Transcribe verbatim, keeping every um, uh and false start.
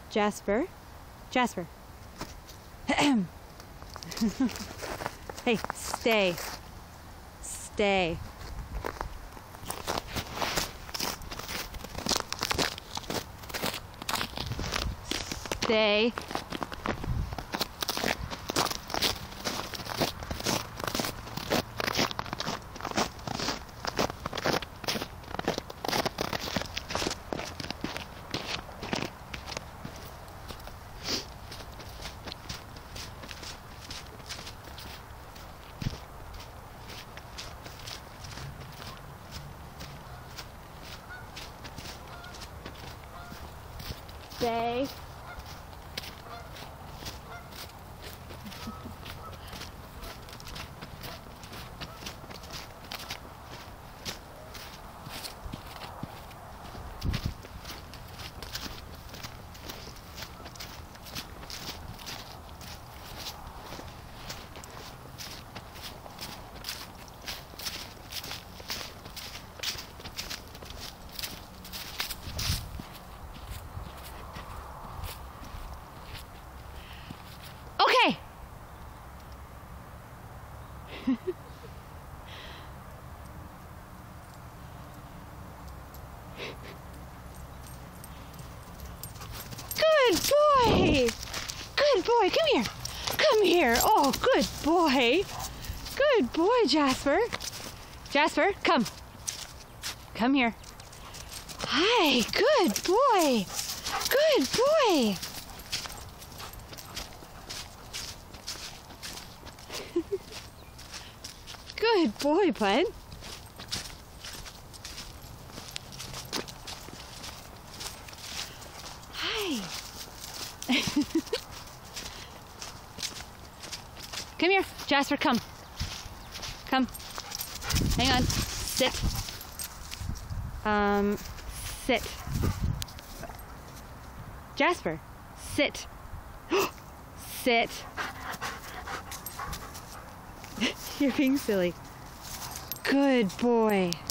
Jasper. Jasper. Hey, stay. Stay. Stay. Stay. Okay. Good boy. Good boy. Come here. Come here. Oh, good boy. Good boy, Jasper. Jasper, come. Come here. Hi. Good boy. Good boy. Good boy, bud. Hi. Come here, Jasper, come. Come. Hang on. Sit. Um, sit. Jasper, sit. Sit. You're being silly. Good boy.